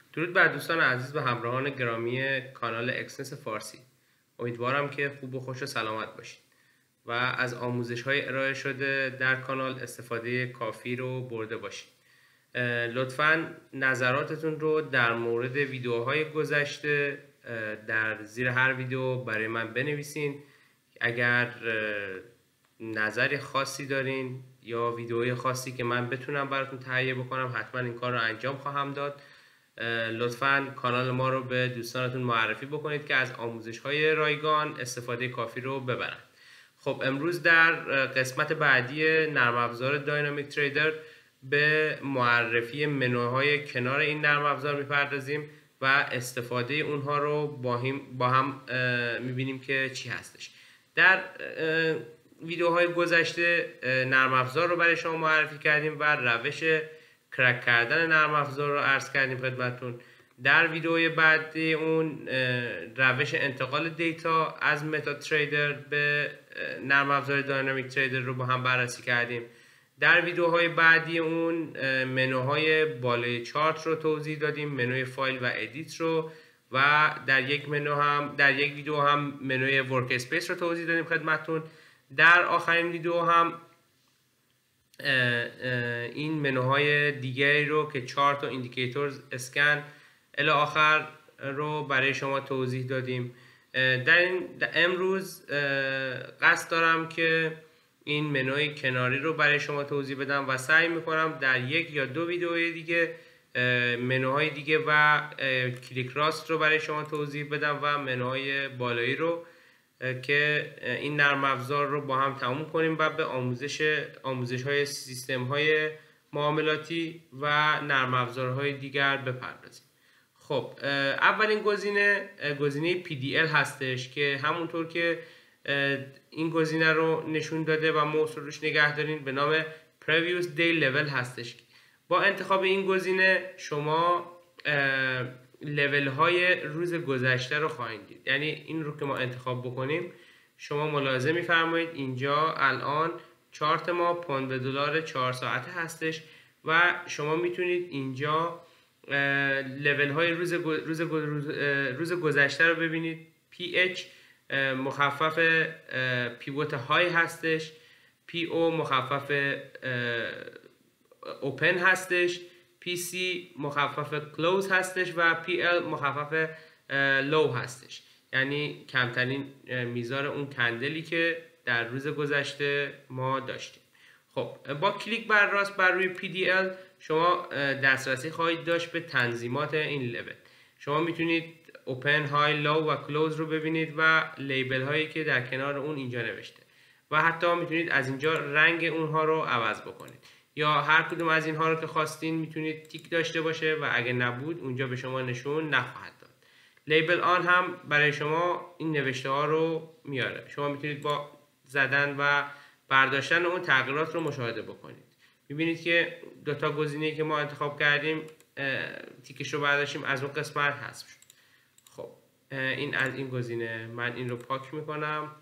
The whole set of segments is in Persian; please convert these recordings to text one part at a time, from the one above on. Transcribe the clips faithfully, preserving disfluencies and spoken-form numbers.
درود بر دوستان عزیز و همراهان گرامی کانال اکسنس فارسی. امیدوارم که خوب و خوش و سلامت باشید و از آموزش های ارائه شده در کانال استفاده کافی رو برده باشید. لطفاً نظراتتون رو در مورد ویدیوهای گذشته در زیر هر ویدیو برای من بنویسین. اگر نظری خاصی دارین یا ویدیوهای خاصی که من بتونم براتون تهیه بکنم، حتما این کار رو انجام خواهم داد. لطفاً کانال ما رو به دوستانتون معرفی بکنید که از آموزش های رایگان استفاده کافی رو ببرن. خب امروز در قسمت بعدی نرم افزار داینامیک تریدر به معرفی منوهای کنار این نرم افزار میپردازیم و استفاده اونها رو با هم, با هم میبینیم که چی هستش. در ویدیوهای گذشته نرم افزار رو برای شما معرفی کردیم و روش کرک کردن نرم افزار رو عرض کردیم خدمتتون. در ویدیوی بعدی اون روش انتقال دیتا از متا تریدر به نرم افزار داینامیک تریدر رو با هم بررسی کردیم. در ویدیوهای بعدی اون منوهای بالای چارت رو توضیح دادیم، منوی فایل و ادیت رو، و در یک منو هم در یک ویدیو هم منوی ورک اسپیس رو توضیح دادیم خدمتتون. در آخرین ویدیو هم این منوهای دیگری رو که چارت و ایندیکیتورز، اسکن الی آخر رو برای شما توضیح دادیم. در این امروز قصد دارم که این منوی کناری رو برای شما توضیح بدم و سعی میکنم در یک یا دو ویدیوی دیگه منوهای دیگه و کلیک راست رو برای شما توضیح بدم و منوهای بالایی رو که این نرم افزار رو با هم تموم کنیم و به آموزش آموزش های سیستم های معاملاتی و نرم افزارهای دیگر بپردازیم. خب اولین گزینه گزینه پی دی ال هستش که همونطور که این گزینه رو نشون داده و موس رو روش نگه دارین به نام Previous Day Level هستش. با انتخاب این گزینه شما لول های روز گذشته رو خواهید دید. یعنی این رو که ما انتخاب بکنیم، شما ملاحظه می‌فرمایید اینجا الان چارت ما پوند به دلار چهار ساعته هستش و شما میتونید اینجا لول های روز روز روز گذشته رو ببینید. پی اچ مخفف پیوت های هستش، پی او مخفف اوپن هستش، پی سی مخفف کلوز هستش و پی ال مخفف لو هستش. یعنی کمترین میزان اون کندلی که در روز گذشته ما داشتیم. خب با کلیک بر راست بر روی پی دی ال شما دسترسی خواهید داشت به تنظیمات این لول. شما میتونید اوپن، های، لو و کلوز رو ببینید و لیبل هایی که در کنار اون اینجا نوشته و حتی میتونید از اینجا رنگ اونها رو عوض بکنید یا هر کدوم از اینها رو که خواستین میتونید تیک داشته باشه و اگه نبود اونجا به شما نشون نخواهد داد. لیبل آن هم برای شما این نوشته ها رو میاره. شما میتونید با زدن و برداشتن اون تغییرات رو مشاهده بکنید. میبینید که دوتا گزینه‌ای که ما انتخاب کردیم تیکش رو برداشتیم از اون قسمت حذف شد. خب این از این گزینه. من این رو پاک میکنم.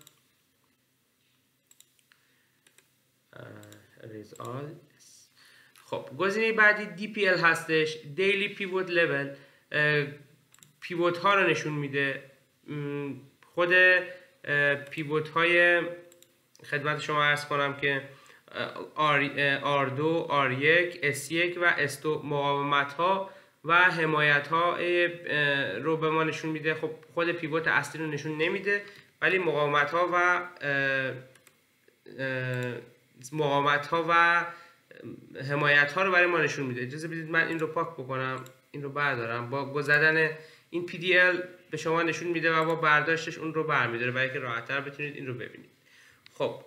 erase all. خب گزینه بعدی دی پی ال هستش، Daily Pivot Level. پیوت ها رو نشون میده. خود پیوت های خدمت شما عرض کنم که آر دو، آر یک، اس یک و اس دو مقاومت ها و حمایت ها رو به ما نشون میده. خب خود پیوت اصلی رو نشون نمیده ولی مقاومت ها و مقاومت ها و حمایت ها رو برای ما نشون میده. اجازه بدید من این رو پاک بکنم، این رو بردارم. با گذاشتن این پی دی ال به شما نشون میده و با برداشتش اون رو برمیداره برای که راحت‌تر بتونید این رو ببینید. خب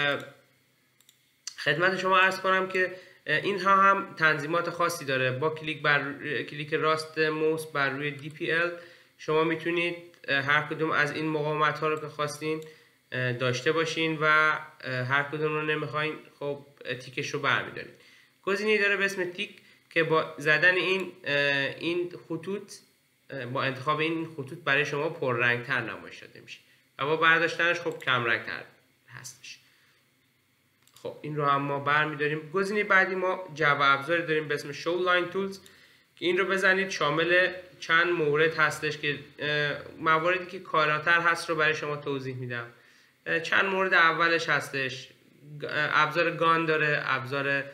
خدمت شما عرض کنم که این ها هم تنظیمات خاصی داره. با کلیک بر کلیک راست موس بر روی دی پی ال شما میتونید هر کدوم از این مقاومت ها رو که خواستین داشته باشین و هر کدوم رو نمیخواین خب تیکش رو برمیدارید. گزینه‌ای داره به اسم تیک که با زدن این این خطوط، با انتخاب این خطوط برای شما پررنگ تر نمایش داده میشه و با برداشتنش خب کم رنگ تر هستش. خب این رو هم ما برمیداریم. گزینه بعدی ما جعبه ابزاری داریم به اسم شو لاین تولز که این رو بزنید. شامل چند مورد هستش که مواردی که کاراتر هست رو برای شما توضیح میدم. چند مورد اولش هستش ابزار گان داره، ابزار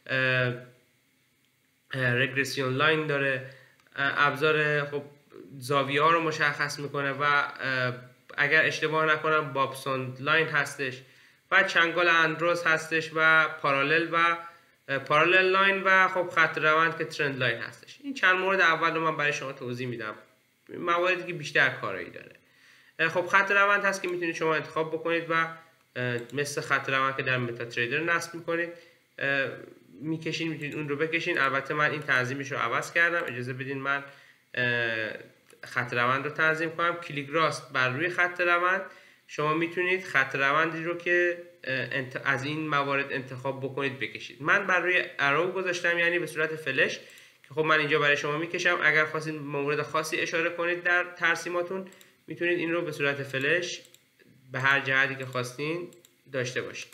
رگرسیون لاین داره، ابزار خب زاویه ها رو مشخص میکنه و اگر اشتباه نکنم بابسون لاین هستش و چنگال اندروز هستش و پارالل و پارالل لاین و خب خط روند که ترند لاین هستش. این چند مورد اول رو من برای شما توضیح میدم، مواردی که بیشتر کارایی داره. خب خط روند هست که میتونید شما انتخاب بکنید و مثل خط روند که در متا تریدر نصب میکنید میکشین، میتونید اون رو بکشین. البته من این تنظیمش رو عوض کردم، اجازه بدین من خط روند رو تنظیم کنم. کلیک راست بر روی خط روند شما میتونید خط روندی رو که از این موارد انتخاب بکنید بکشید. من بر روی ارو گذاشتم، یعنی به صورت فلش که خب من اینجا برای شما میکشم. اگر خواستید مورد خاصی اشاره کنید در ترسیماتون میتونید این رو به صورت فلش به هر جهتی که خواستین داشته باشید.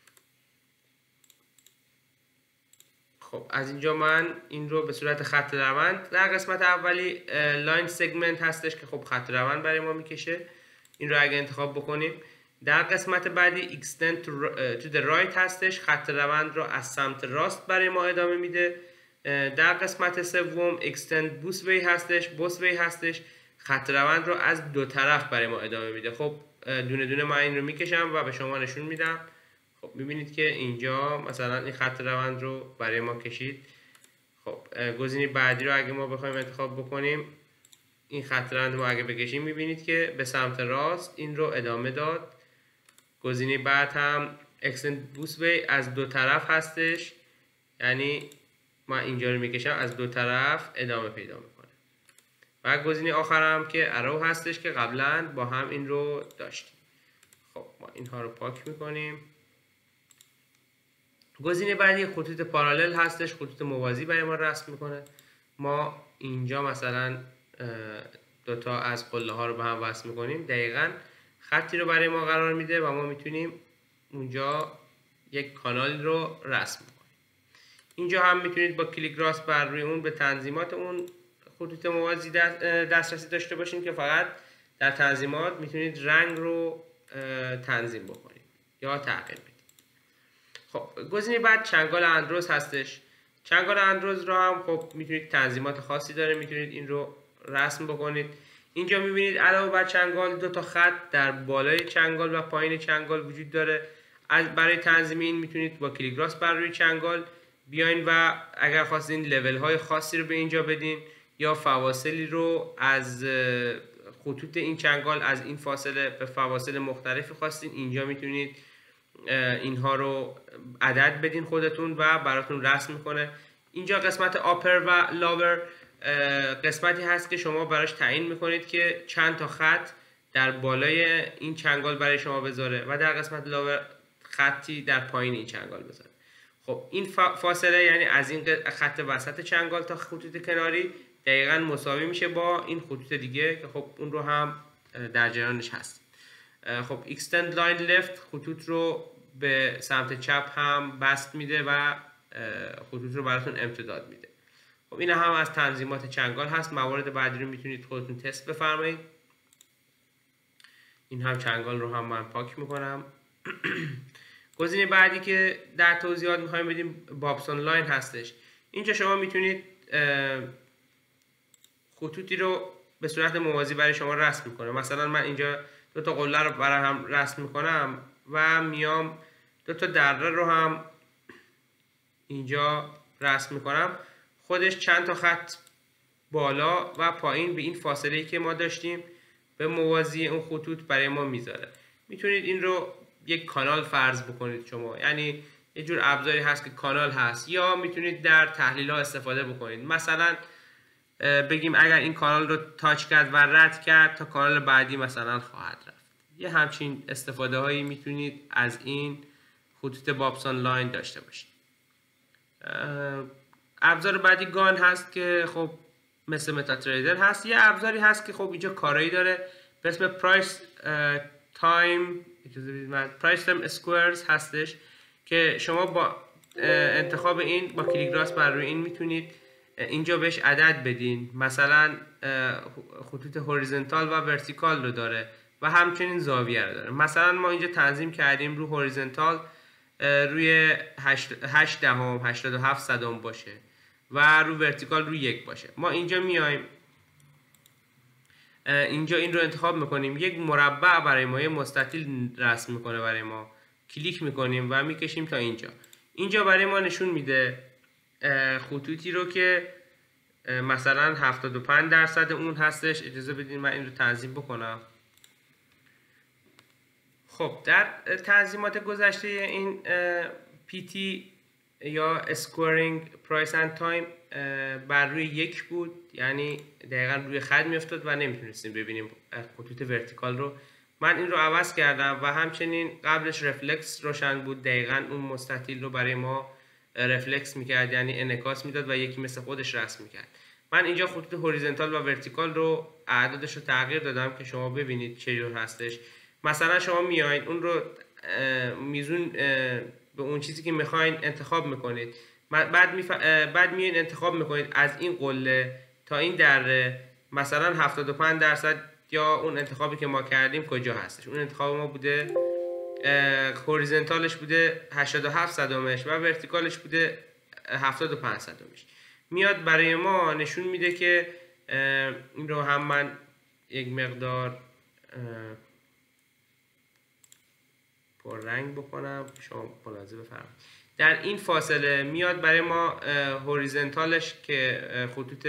خب از اینجا من این رو به صورت خط روند، در قسمت اولی لاین سگمنت هستش که خب خط روند برای ما میکشه، این رو اگه انتخاب بکنیم. در قسمت بعدی extend to the right هستش، خط روند رو از سمت راست برای ما ادامه میده. در قسمت سوم extend both way هستش، both way هستش، خط روند رو از دو طرف برای ما ادامه میده. خب دونه دونه من این رو میکشم و به شما نشون میدم. خب میبینید که اینجا مثلا این خط روند رو برای ما کشید. خب گزینه بعدی رو اگه ما بخوایم انتخاب بکنیم، این خط روند ما اگه بکشیم میبینید که به سمت راست این رو ادامه داد. گزینه بعد هم extend both way از دو طرف هستش، یعنی ما اینجا رو میکشم از دو طرف ادامه پیدا میکنه. و گزینه آخر هم که ارو هستش که قبلا با هم این رو داشتیم. خب ما اینها رو پاک میکنیم. گزینه بعدی خطوط پارالل هستش، خطوط موازی برای ما رسم میکنه. ما اینجا مثلا دوتا از قله ها رو به هم وصل میکنیم، دقیقاً خطی رو برای ما قرار میده و ما میتونیم اونجا یک کانال رو رسم کنیم. اینجا هم میتونید با کلیک راست بر روی اون به تنظیمات اون خطوط موازی دسترسی داشته باشین که فقط در تنظیمات میتونید رنگ رو تنظیم بکنید یا تغییر بدید. خب گزینه بعد چنگال اندروز هستش. چنگال اندروز رو هم خب میتونید تنظیمات خاصی داره، میتونید این رو رسم بکنید. اینجا میبینید علاوه بر چنگال دو تا خط در بالای چنگال و پایین چنگال وجود داره. از برای تنظیم این میتونید با کلیک راست بر روی چنگال بیاین و اگر خواستین لول های خاصی رو به اینجا بدین یا فواصلی رو از خطوط این چنگال از این فاصله به فواصل مختلفی خواستین، اینجا میتونید اینها رو عدد بدین خودتون و براتون رسم میکنه. اینجا قسمت آپر و لاور قسمتی هست که شما براش تعیین میکنید که چند تا خط در بالای این چنگال برای شما بذاره و در قسمت لاور خطی در پایین این چنگال بذاره. خب این فاصله یعنی از این خط وسط چنگال تا خطوط کناری دقیقاً مساوی میشه با این خطوط دیگه که خب اون رو هم در جریانش هست. خب extend line left خطوط رو به سمت چپ هم بست میده و خطوط رو براتون امتداد میده. خب این هم از تنظیمات چنگال هست. موارد بعدی رو میتونید خودتون تست بفرمایید. این هم چنگال رو هم من پاک میکنم. گزینه بعدی که در توضیحات میخوایم بدیم بابسون لاین هستش. اینجا شما میتونید خطوطی رو به صورت موازی برای شما رسم میکنه. مثلا من اینجا دو تا قله رو برای هم رسم میکنم و میام دو تا دره رو هم اینجا رسم میکنم. خودش چند تا خط بالا و پایین به این فاصله‌ای که ما داشتیم به موازی اون خطوط برای ما میذاره. میتونید این رو یک کانال فرض بکنید شما، یعنی یه جور ابزاری هست که کانال هست، یا میتونید در تحلیل ها استفاده بکنید. مثلا بگیم اگر این کانال رو تاچ کرد و رد کرد تا کانال بعدی مثلا خواهد رفت. یه همچین استفاده هایی میتونید از این خطوط بابسون لاین داشته باشید. ابزار بعدی گان هست که خب مثل متا تریدر هست. یه ابزاری هست که خب اینجا کارایی داره به اسم پرایس تایم پرایس تایم اسکوئرز هستش که شما با انتخاب این با کلیک راست بر روی این میتونید اینجا بهش عدد بدین، مثلا خطوط هوریزونتال و ورتیکال رو داره و همچنین زاویه رو داره. مثلا ما اینجا تنظیم کردیم رو هوریزونتال روی هشت دهم هشتاد و هفت صدم باشه و رو ورتیکال روی یک باشه. ما اینجا میایم اینجا این رو انتخاب میکنیم، یک مربع برای ما، یک مستطیل رسم میکنه برای ما، کلیک میکنیم و میکشیم تا اینجا. اینجا برای ما نشون میده خطوطی رو که مثلا هفتاد و پنج درصد اون هستش. اجازه بدین من این رو تنظیم بکنم. خب در تنظیمات گذشته این پی تی یا اسکورینگ پرایس اند تایم بر روی یک بود، یعنی دقیقا روی خط میافتاد و نمیتونستیم ببینیم خطوط ورتیکال رو. من این رو عوض کردم و همچنین قبلش رفلکس روشن بود، دقیقا اون مستطیل رو برای ما رفلکس میکرد، یعنی انعکاس میداد و یکی مثل خودش رسم میکرد. من اینجا خطوط هوریزونتال و ورتیکال رو اعدادش رو تغییر دادم که شما ببینید چجور هستش. مثلا شما میایین اون رو میزون به اون چیزی که میخواین انتخاب میکنید، بعد میف... بعد میایین انتخاب میکنید از این قله تا این دره مثلا هفتاد و پنج درصد یا اون انتخابی که ما کردیم کجا هستش. اون انتخاب ما بوده هوریزونتالش بوده هشتاد و هفت صدمش و ورتیکالش بوده هفتاد و پنج صدمش. میاد برای ما نشون میده که این رو هم من یک مقدار پررنگ بکنم شما ملاحظه بفرمایید. در این فاصله میاد برای ما هوریزونتالش که خطوط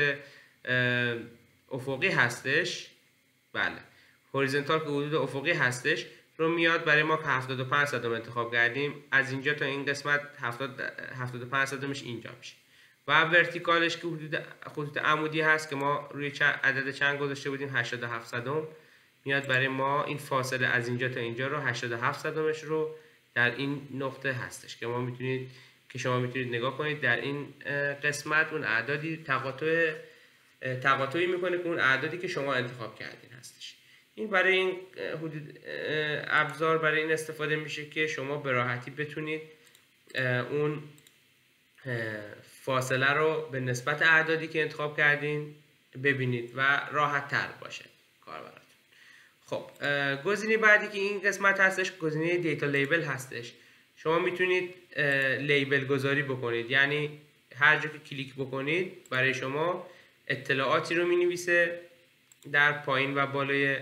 افقی هستش، بله هوریزونتال که حدود افقی هستش رو میاد برای ما که هفتاد و پنج صدم انتخاب کردیم، از اینجا تا این قسمت هفتاد و پنج صدمش اینجا میشه و ورتیکالش که حدود خطوط عمودی هست که ما روی عدد چند گذاشته بودیم هشتاد و هفت صدم، میاد برای ما این فاصله از اینجا تا اینجا رو هشتاد و هفت صدمش رو در این نقطه هستش که ما میتونید که شما میتونید نگاه کنید در این قسمت اون اعدادی تقاطع تقاطعی میکنه که اون اعدادی که شما انتخاب کردین هستش. این برای این حدود ابزار برای این استفاده میشه که شما به راحتی بتونید اون فاصله رو به نسبت اعدادی که انتخاب کردین ببینید و راحت تر باشه کار براتون. خب گزینه بعدی که این قسمت هستش گزینه دیتا لیبل هستش. شما میتونید لیبل گذاری بکنید، یعنی هر جا که کلیک بکنید برای شما اطلاعاتی رو مینویسه در پایین و بالای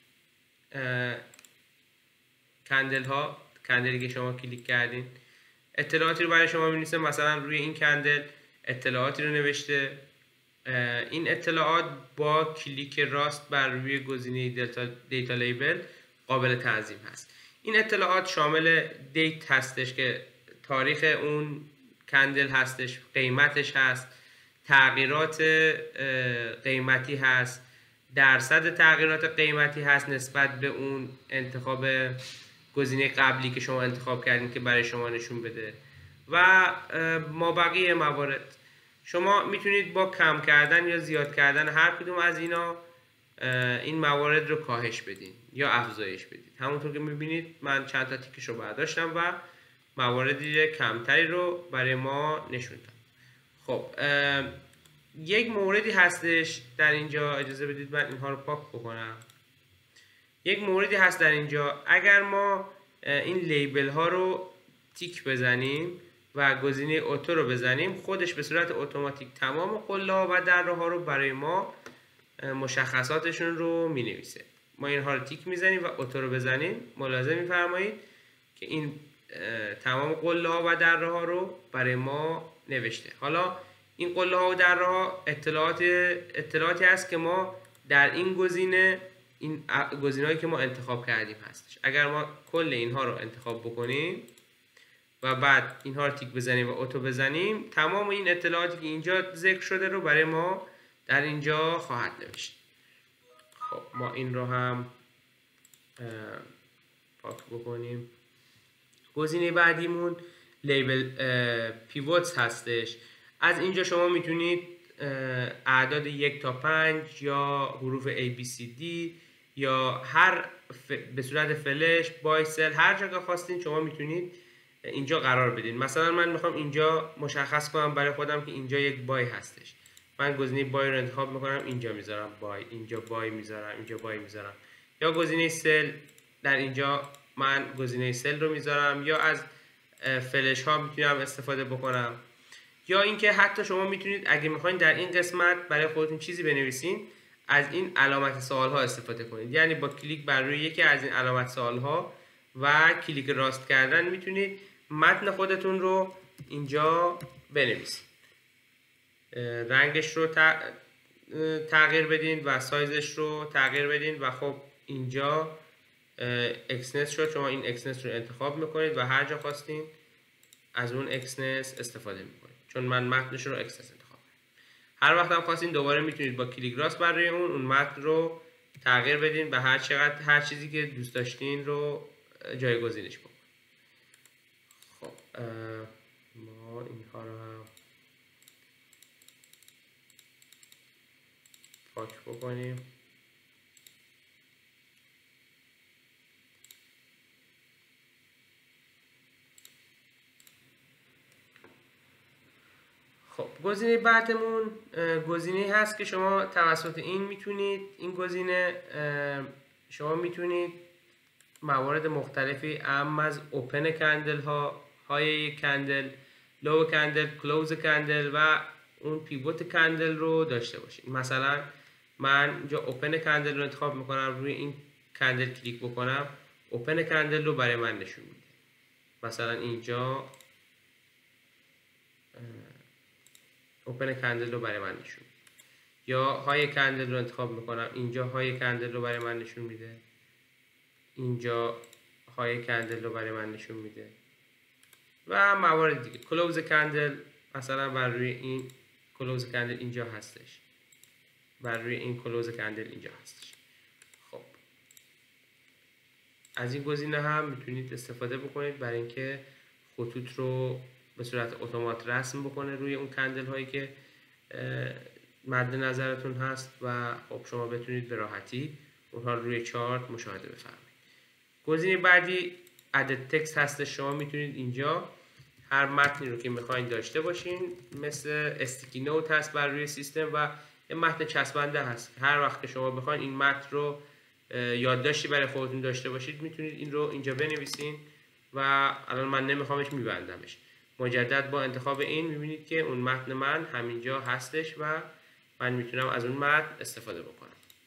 کندل ها، کندلی که شما کلیک کردین اطلاعاتی رو برای شما مینویسه. مثلا روی این کندل اطلاعاتی رو نوشته. این اطلاعات با کلیک راست بر روی گزینه دیتا, دیتا لیبل قابل تنظیم هست. این اطلاعات شامل دیت هستش که تاریخ اون کندل هستش، قیمتش هست، تغییرات قیمتی هست، درصد تغییرات قیمتی هست نسبت به اون انتخاب گزینه قبلی که شما انتخاب کردین که برای شما نشون بده و ما بقیه موارد. شما میتونید با کم کردن یا زیاد کردن هر کدوم از اینا این موارد رو کاهش بدین یا افزایش بدید. همونطور که میبینید من چند تا تیکش رو برداشتم و مواردی کمتری رو برای ما نشون دادم. خب یک موردی هستش در اینجا، اجازه بدید من اینها رو پاک بکنم. یک موردی هست در اینجا، اگر ما این لیبل ها رو تیک بزنیم و گزینه اتو رو بزنیم، خودش به صورت اتوماتیک تمام قله ها و دره ها رو برای ما مشخصاتشون رو می نویسه. ما اینها رو تیک میزنیم و اتو رو بزنیم، ملاحظه میفرمایید که این تمام قله ها و دره ها رو برای ما نوشته. حالا این قله ها و دره ها اطلاعات اطلاعاتی هست که ما در این گزینه این گزینه‌هایی که ما انتخاب کردیم هستش. اگر ما کل اینها رو انتخاب بکنیم و بعد اینها رو تیک بزنیم و اتو بزنیم، تمام این اطلاعاتی که اینجا ذکر شده رو برای ما در اینجا خواهد نوشت. خب ما این رو هم پاک بکنیم. گزینه بعدیمون لیبل پیوتس هستش. از اینجا شما میتونید اعداد یک تا پنج یا حروف A B C D یا هر ف... به صورت فلش، بایسل، هر جا که خواستین شما میتونید اینجا قرار بدین. مثلا من میخوام اینجا مشخص کنم برای خودم که اینجا یک بای هستش. من گزینه بای رو انتخاب میکنم، اینجا میذارم بای، اینجا بای میذارم، اینجا بای میذارم. یا گزینه سل، در اینجا من گزینه سل رو میذارم، یا از فلش ها میتونم استفاده بکنم. یا اینکه حتی شما میتونید اگه میخواین در این قسمت برای خودتون چیزی بنویسین، از این علامت سوال ها استفاده کنید. یعنی با کلیک بر روی یکی از این علامت سوال ها و کلیک راست کردن میتونید متن خودتون رو اینجا بنویسید، رنگش رو تغییر بدین و سایزش رو تغییر بدین و خب اینجا اکسنس شد. شما این اکسنس رو انتخاب میکنید و هر جا خواستین از اون اکسنس استفاده میکنید، چون من متنش رو اکسنس انتخاب کردم. هر وقت هم خواستین دوباره میتونید با کلیک راست بر روی اون اون متن رو تغییر بدین و هر چقدر هر چیزی که دوست داشتین رو جایگزینش بکنید. خب ما اینها رو هم پاک بکنیم. خب گزینه بعدمون گزینه هست که شما توسط این میتونید این گزینه شما میتونید موارد مختلفی اهم از اوپن کندل ها، های یک کندل، لو کندل، کلوز کندل و اون پیوت کندل رو داشته باشید. مثلا من اینجا اوپن کندل رو انتخاب میکنم، روی این کندل کلیک بکنم اوپن کندل رو برای من نشون میده. مثلا اینجا اوپن کندل رو برای من نشون میده. یا های کندل رو انتخاب میکنم، اینجا های کندل رو برای من نشون میده، اینجا های کندل رو برای من نشون میده و موارد دیگه. کلوز کندل مثلا بر روی این کلوز کندل اینجا هستش، بر روی این کلوز کندل اینجا هستش. خب از این گزینه هم میتونید استفاده بکنید برای اینکه خطوط رو به صورت اتومات رسم بکنه روی اون کندل هایی که مد نظرتون هست و خب شما بتونید به راحتی اونها رو روی چارت مشاهده بفرمایید. گزینه بعدی ادد تکست هستش. شما میتونید اینجا هر متنی رو که میخواین داشته باشین، مثل استیکی نوت هست بر روی سیستم و یه متن چسبنده هست. هر وقت که شما بخواین این متن رو یادداشتی برای خودتون داشته باشید میتونید این رو اینجا بنویسین و الان من نمیخوامش میبندمش. مجدد با انتخاب این میبینید که اون متن من همینجا هستش و من میتونم از اون متن استفاده بکنم.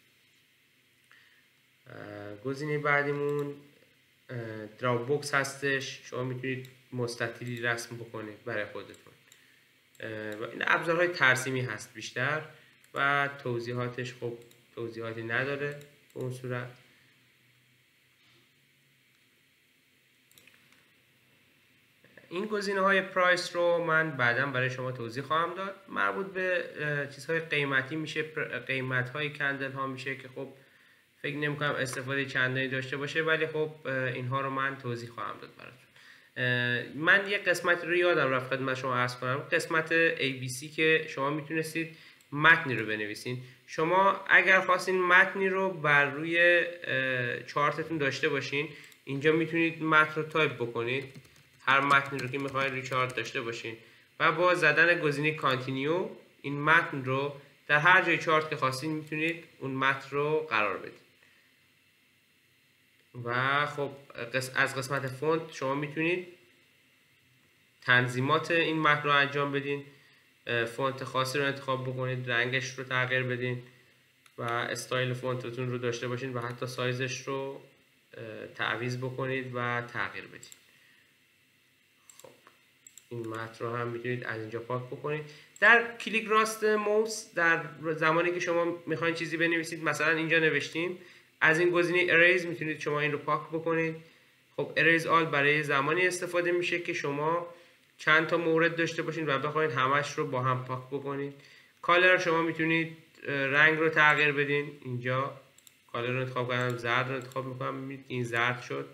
گزینه بعدیمون دراپ باکس هستش. شما میتونید مستطیلی رسم بکنید برای خودتون و این ابزارهای ترسیمی هست بیشتر و توضیحاتش خب توضیحاتی نداره به اون صورت. این گزینه های پرایس رو من بعدا برای شما توضیح خواهم داد. مربوط به چیزهای قیمتی میشه، قیمت های کندل ها میشه که خب فکر نمی کنم استفاده چندانی داشته باشه، ولی خب اینها رو من توضیح خواهم داد براتون. من یک قسمت رو یادم رفت خدمت شما عرض کنم، قسمت ای بی سی که شما میتونستید متنی رو بنویسین. شما اگر خواستین متنی رو بر روی چارتتون داشته باشین، اینجا میتونید متن رو تایپ بکنید، هر متنی رو که میخواید روی چارت داشته باشین و با زدن گزینه کانتینیو این متن رو در هر جای چارت که خواستین میتونید اون متن رو قرار بدید. و خب از قسمت فونت شما میتونید تنظیمات این متن رو انجام بدین، فونت خاصی رو انتخاب بکنید، رنگش رو تغییر بدین و استایل فونتتون رو داشته باشین و حتی سایزش رو تعویض بکنید و تغییر بدین. خب این متن رو هم میتونید از اینجا پاک بکنید. در کلیک راست موس در زمانی که شما میخواین چیزی بنویسید، مثلا اینجا نوشتیم، از این گزینه اریز میتونید شما این رو پاک بکنید. خب اریز آل برای زمانی استفاده میشه که شما چند تا مورد داشته باشین و بخواید همش رو با هم پاک بکنید. کالر شما میتونید رنگ رو تغییر بدین. اینجا کالر رو انتخاب کردم، زرد رو انتخاب میکنم، میبینید این زرد شد.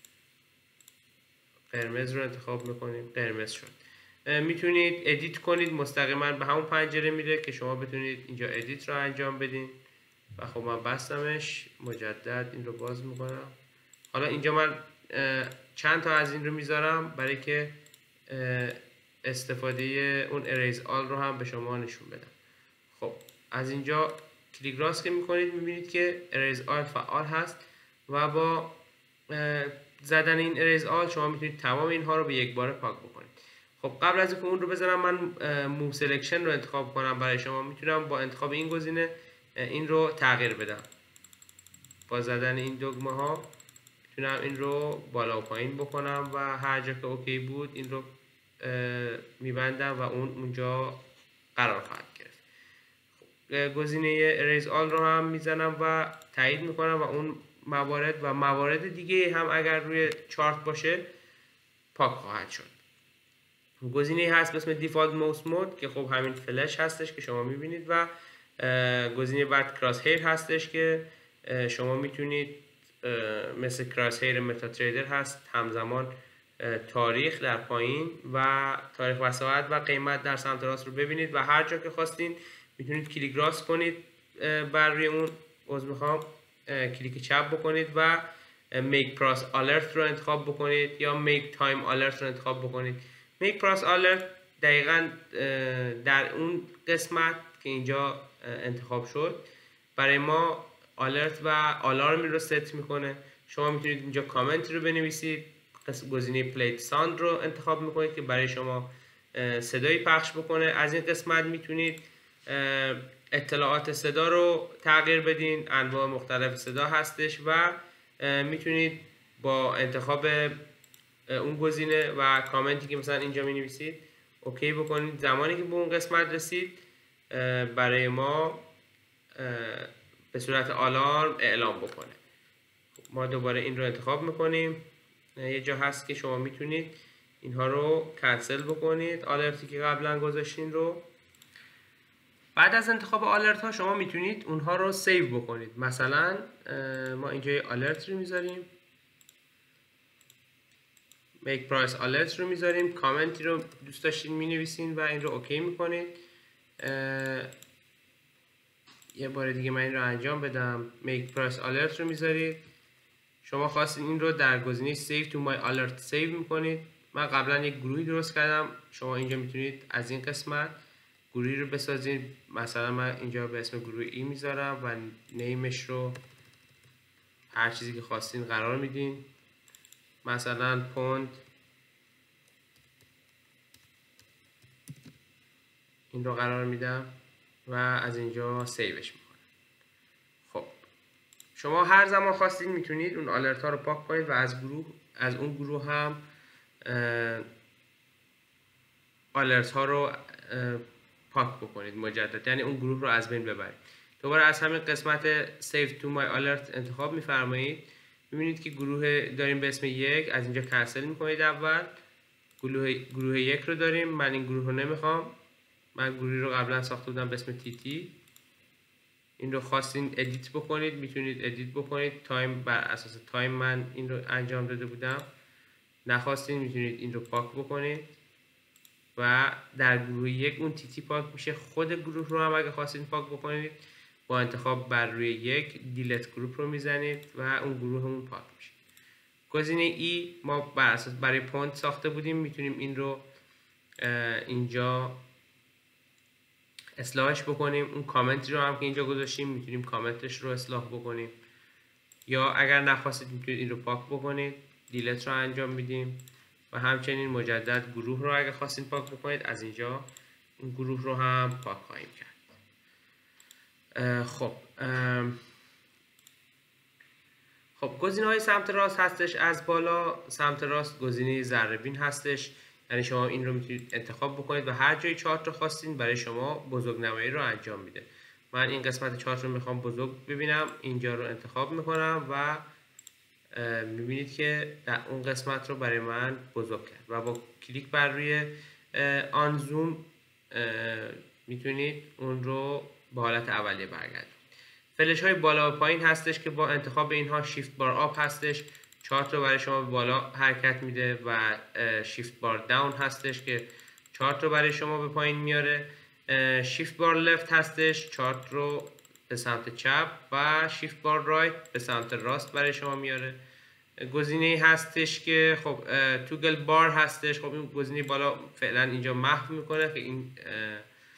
قرمز رو انتخاب میکنیم، قرمز شد. میتونید ادیت کنید، مستقیما به همون پنجره میره که شما بتونید اینجا ادیت رو انجام بدین. و خب من بستمش، مجدد این رو باز میکنم. حالا اینجا من چند تا از این رو میذارم برای که استفاده اون اریز آل رو هم به شما نشون بدم. از اینجا کلیک راست که میکنید میبینید که اریز آل فعال هست و با زدن این اریز آل شما میتونید تمام اینها رو به یک بار پاک بکنید. خب قبل از اینکه اون رو بزنم من موو سلکشن رو انتخاب کنم برای شما میتونم با انتخاب این گزینه این رو تغییر بدم. با زدن این دکمه ها میتونم این رو بالا و پایین بکنم و هر جا که اوکی بود این رو میبندم و اون اونجا قرار خواهد گرفت. گزینه اریز آل رو هم میزنم و تایید میکنم و اون موارد و موارد دیگه هم اگر روی چارت باشه پاک خواهد شد. گزینه هست به اسم دیفالت موس مود که خب همین فلش هستش که شما میبینید و گزینه بعد کراس هیر هستش که شما میتونید مثل کراس هیر متا تریدر هست همزمان تاریخ در پایین و تاریخ و ساعت و قیمت در سمت راست رو ببینید و هر جا که خواستین میتونید کلیک راست کنید بر روی اون عضو میخوام کلیک چپ بکنید و make price alert رو انتخاب بکنید یا make time alert رو انتخاب بکنید. make price alert دقیقاً در اون قسمت که اینجا انتخاب شد برای ما alert و آلارمی رو ست میکنه. شما میتونید اینجا کامنت رو بنویسید، گزینه پلیت ساند رو انتخاب میکنید که برای شما صدایی پخش بکنه. از این قسمت میتونید اطلاعات صدا رو تغییر بدین، انواع مختلف صدا هستش و میتونید با انتخاب اون گزینه و کامنتی که مثلا اینجا می نویسید اوکی بکنید. زمانی که به اون قسمت رسید برای ما به صورت آلارم اعلام بکنه. ما دوباره این رو انتخاب میکنیم. یه جا هست که شما میتونید اینها رو کنسل بکنید، آلرتی که قبلا گذاشتین رو. بعد از انتخاب آلرت ها شما میتونید اونها رو سیو بکنید. مثلا ما اینجا یه آلرت رو میذاریم، make price alert رو میذاریم، کامنتی رو دوست داشتین مینویسین و این رو اوکی میکنید. یه بار دیگه من این رو انجام بدم، make price alert رو میذارید. شما خواستین این رو در گزینه save to my alert save میکنید. من قبلا یک گروهی درست کردم، شما اینجا میتونید از این قسمت گروهی رو بسازید. مثلا من اینجا به اسم گروه ای میذارم و نیمش رو هر چیزی که خواستین قرار میدین، مثلا پوند. این رو قرار میدم و از اینجا سیوش میکنم. خب شما هر زمان خواستین میتونید اون آلرت ها رو پاک کنید و از گروه از اون گروه هم آلرت ها رو پاک بکنید مجدد، یعنی اون گروه رو از بین ببرید. دوباره از همین قسمت save to my alert انتخاب میفرمایید. میبینید که گروه داریم به اسم یک، از اینجا کنسل میکنید. اول گروه گروه یک رو داریم، من این گروه رو نمیخوام، من گروهی رو قبلا ساخته بودم به اسم تی تی. این رو خواستین ادیت بکنید میتونید ادیت بکنید، تایم بر اساس تایم من این رو انجام داده بودم. نخواستین میتونید این رو پاک بکنید و در گروه یک اون تی تی پاک میشه. خود گروه رو هم اگه خواستین پاک بکنید با انتخاب بر روی یک دیلیت گروپ رو میزنید و اون گروه همون پاک میشه. گزینه ای ما بر اساس برای پوند ساخته بودیم، میتونیم این رو اینجا اصلاحش بکنیم. اون کامنتی رو هم که اینجا گذاشتیم میتونیم کامنتش رو اصلاح بکنیم، یا اگر نخواستید میتونید این رو پاک بکنید، دیلیت رو انجام میدیم و همچنین مجدد گروه رو اگر خواستین پاک بکنید از اینجا اون گروه رو هم پاک خواهیم کرد. خب خب گزینه های سمت راست هستش. از بالا سمت راست گزینه ذره بین هستش، یعنی شما این رو میتونید انتخاب بکنید و هر جای چارت رو خواستین برای شما بزرگنمایی رو انجام میده. من این قسمت چارت رو میخوام بزرگ ببینم، اینجا رو انتخاب میکنم و میبینید که در اون قسمت رو برای من بزرگ کرد و با کلیک بر روی آن زوم میتونید اون رو به حالت اولیه برگردونید. فلش های بالا و پایین هستش که با انتخاب اینها شیفت بار آپ هستش، چارت رو برای شما به بالا حرکت میده و شیفت بار داون هستش که چارت رو برای شما به پایین میاره. شیفت بار لفت هستش، چارت رو به سمت چپ و شیفت بار رایت به سمت راست برای شما میاره. گزینه هستش که خب توگل بار هستش، خب این گزینه بالا فعلا اینجا محو میکنه که این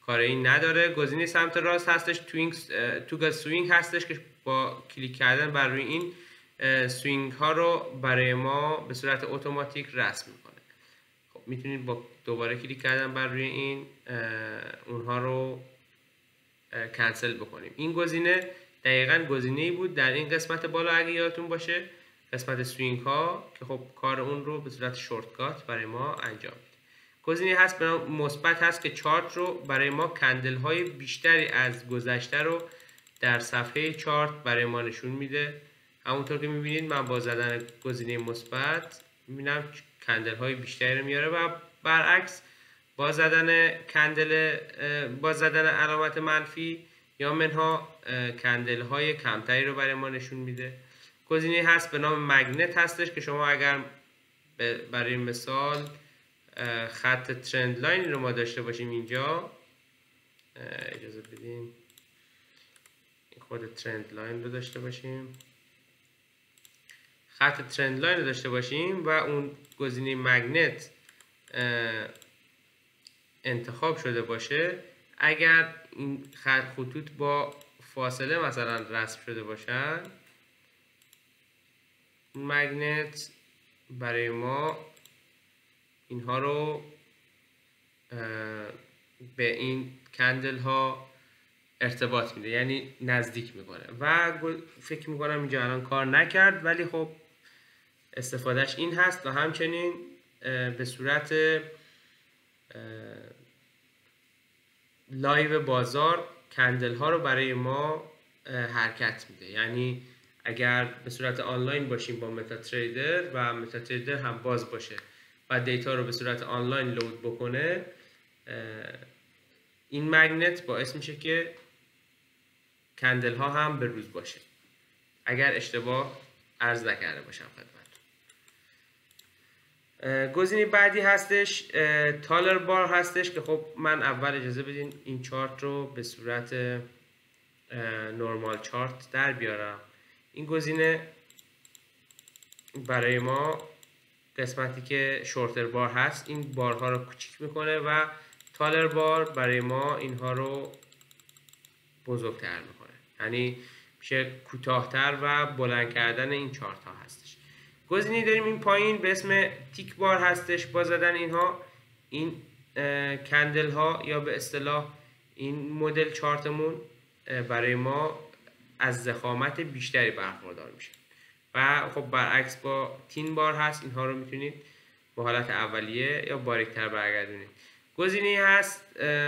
کاری نداره. گزینه سمت راست هستش توینگ توگل سوینگ هستش که با کلیک کردن بر روی این سوینگ ها رو برای ما به صورت اتوماتیک رسم میکنه. خب میتونید با دوباره کلیک کردن بر روی این اونها رو کنسل بکنیم. این گزینه دقیقاً گزینه‌ای بود در این قسمت بالا اگه یادتون باشه، قسمت سوینگ ها که خب کار اون رو به صورت شورتکات برای ما انجام میده. گزینه هست به نام مثبت هست که چارت رو برای ما کندل های بیشتری از گذشته رو در صفحه چارت برای ما نشون میده. همونطور که میبینید من با زدن گزینه مثبت میبینم کندل های بیشتری رو میاره و برعکس با زدن کندل با زدن علامت منفی یا منها کندل های کمتری رو برای ما نشون میده. گزینه هست به نام مگنت هستش که شما اگر برای مثال خط ترند لاین رو ما داشته باشیم اینجا، اجازه بدین خود ترند لاین رو داشته باشیم، خط ترند لاین رو داشته باشیم و اون گزینه مگنت انتخاب شده باشه، اگر این خط خطوط با فاصله مثلا رسم شده باشن، مگنت برای ما اینها رو به این کندل ها ارتباط میده، یعنی نزدیک میکنه و فکر میکنم اینجا الان کار نکرد، ولی خب استفادهش این هست و همچنین به صورت لایو بازار کندل ها رو برای ما حرکت میده. یعنی اگر به صورت آنلاین باشیم با متا تریدر و متا تریدر هم باز باشه و دیتا رو به صورت آنلاین لود بکنه، این مگنت باعث میشه که کندل ها هم به روز باشه، اگر اشتباه عرض نکرده باشم خدمتتون. گزینه بعدی هستش تالر بار هستش که خب من اول اجازه بدین این چارت رو به صورت نورمال چارت در بیارم. این گزینه برای ما قسمتی که شورتر بار هست این بارها رو کوچیک میکنه و تالر بار برای ما اینها رو بزرگتر میکنه، یعنی میشه کوتاهتر و بلند کردن این چارت ها هستش. گزینه داریم این پایین به اسم تیک بار هستش. با زدن اینها این کندل ها یا به اصطلاح این مدل چارتمون برای ما از ضخامت بیشتری برخوردار میشه و خب برعکس با تین بار هست، اینها رو میتونید به حالت اولیه یا باریکتر برگردونید. گزینه هست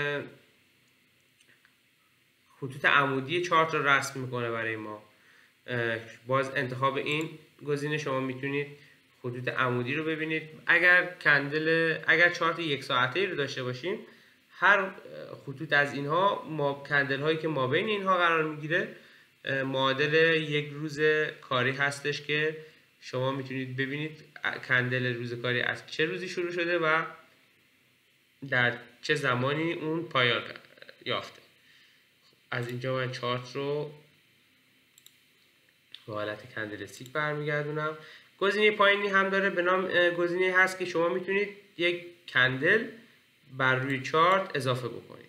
خطوط عمودی چارت رو رسم میکنه برای ما. باز انتخاب این گزینه شما میتونید خطوط عمودی رو ببینید. اگر کندل اگر چارت یک ساعته رو داشته باشیم، هر خطوط از اینها ما کندل هایی که ما بین اینها قرار میگیره معادل یک روز کاری هستش که شما میتونید ببینید کندل روز کاری از چه روزی شروع شده و در چه زمانی اون پایان یافته. از اینجا من چارت رو به حالت کندل استیک برمیگردونم. گزینه پایینی هم داره به نام گزینه هست که شما میتونید یک کندل بر روی چارت اضافه بکنید.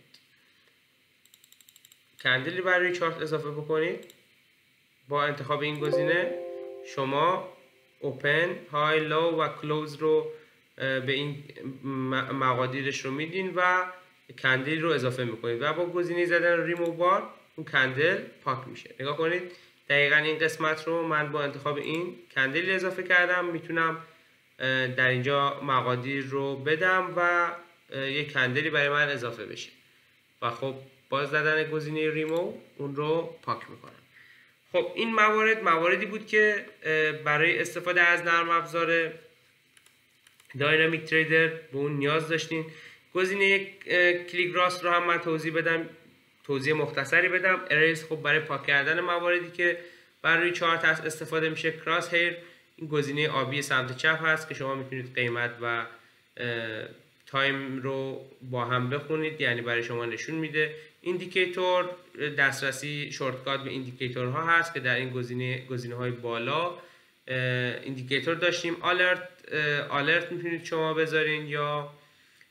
کندلی بر روی چارت اضافه بکنید. با انتخاب این گزینه شما اوپن، های، لو و کلوز رو به این مقادیرش رو میدین و کندل رو اضافه میکنید و با گزینه زدن ریموو بار اون کندل پاک میشه. نگاه کنید دقیقا این قسمت رو من با انتخاب این کندل اضافه کردم، میتونم در اینجا مقادیر رو بدم و یک کندلی برای من اضافه بشه و خب باز زدن گزینه ریموو اون رو پاک میکنم. خب این موارد مواردی بود که برای استفاده از نرم افزار داینامیک تریدر به اون نیاز داشتین. گزینه کلیک راست رو هم من توضیح بدم توضیح مختصری بدم. اریز خب برای پاک کردن مواردی که بر روی چارت هست استفاده میشه. کراس هیر این گزینه آبی سمت چپ هست که شما میتونید قیمت و تایم رو با هم بخونید، یعنی برای شما نشون میده. ایندیکیتور دسترسی شورتکات به ایندیکیتورها هست که در این گزینه گزینه های بالا ایندیکیتور داشتیم. آلرت آلرت میتونید شما بذارین یا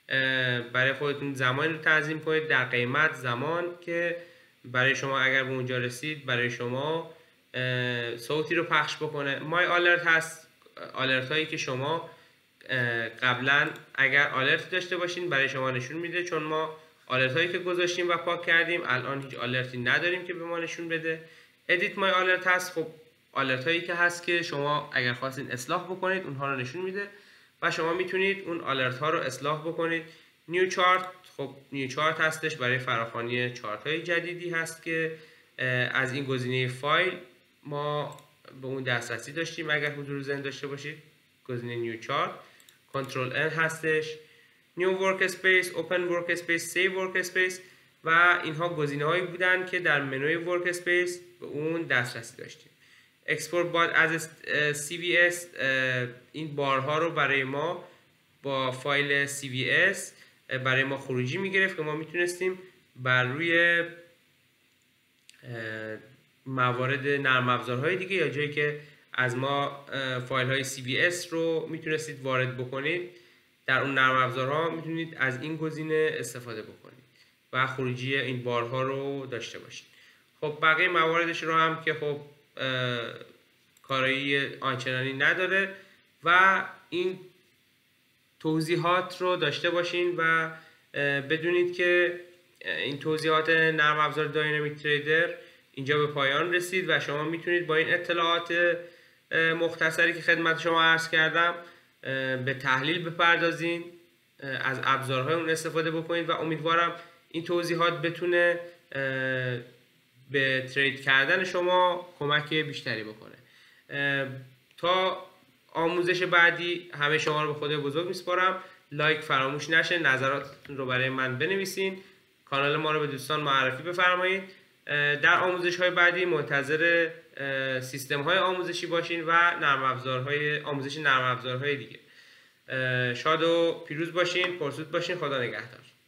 برای خودتون زمان رو تنظیم کنید در قیمت زمان که برای شما اگر به اونجا رسید برای شما صوتی رو پخش بکنه. مای آلرت هست، آلرت هایی که شما قبلا اگر آلرت داشته باشین برای شما نشون میده، چون ما آلرت هایی که گذاشتیم و پاک کردیم الان هیچ آلرتی نداریم که به ما نشون بده. ادیت مای آلرت هست، خب آلرت هایی که هست که شما اگر خواستین اصلاح بکنید اونها رو نشون میده و شما میتونید اون آلرت ها رو اصلاح بکنید. نیو چارت، خب نیو چارت هستش برای فراخوانی چارت های جدیدی هست که از این گزینه فایل ما به اون دسترسی داشتیم اگر حضور ذهن داشته باشید. گزینه نیو چارت، کنترل ان هستش، نیو ورک اسپیس، اوپن ورک اسپیس، سیو ورک اسپیس و اینها گزینه هایی بودن که در منوی ورک اسپیس به اون دسترسی داشتیم. اکسپورت بار از سی وی اس، این بارها رو برای ما با فایل سی وی اس برای ما خروجی میگرفت که ما میتونستیم بر روی موارد نرم افزارهای دیگه یا جایی که از ما فایل های سی وی اس رو میتونستید وارد بکنید در اون نرم افزارها میتونید از این گزینه استفاده بکنید و خروجی این بارها رو داشته باشید. خب بقیه مواردش رو هم که خب کارایی آنچنانی نداره و این توضیحات رو داشته باشین و بدونید که این توضیحات نرم افزار داینامیک تریدر اینجا به پایان رسید و شما میتونید با این اطلاعات مختصری که خدمت شما عرض کردم به تحلیل بپردازین، از ابزارهای اون استفاده بکنید و امیدوارم این توضیحات بتونه به ترید کردن شما کمک بیشتری بکنه. تا آموزش بعدی همه شما رو به خدای بزرگ میسپارم. لایک فراموش نشه، نظراتتون رو برای من بنویسین، کانال ما رو به دوستان معرفی بفرمایید. در آموزش های بعدی منتظر سیستم های آموزشی باشین و نرم افزارهای آموزش نرم افزارهای دیگه. شاد و پیروز باشین، پرسود باشین. خدا نگهدار.